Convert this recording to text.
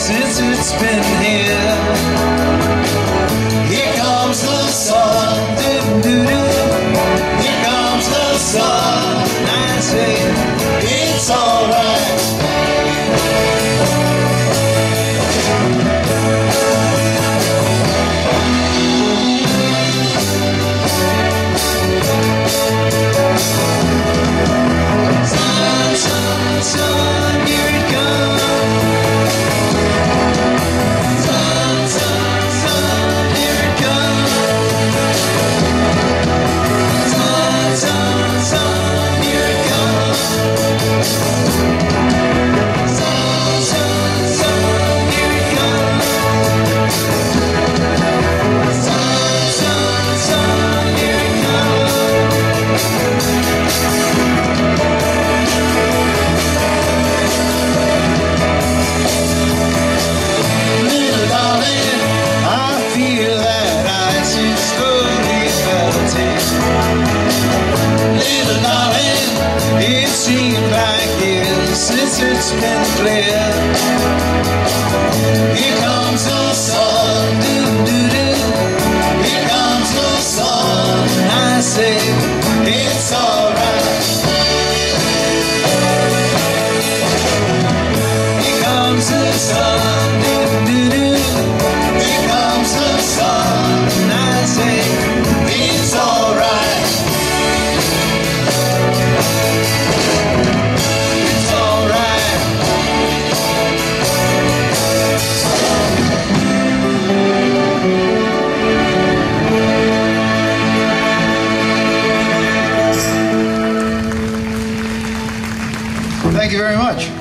since it's been here. Here comes the sun, doo-doo-doo. Here comes the sun. I say it's alright. Sun, sun, sun, here it comes. Sun, sun, sun, here it comes. Sun, sun, sun, here it comes. Sun, sun, sun, here it comes. Sun, sun, sun, here it comes. Little darling, I feel that ice is slowly melting. Little darling, it seems like years since it's been clear. Here comes the sun, doo-doo-doo. Here comes the sun. I say it's alright. Here comes the sun, doo-doo-doo. Here comes the sun. I say it's alright. It's alright. Thank you very much.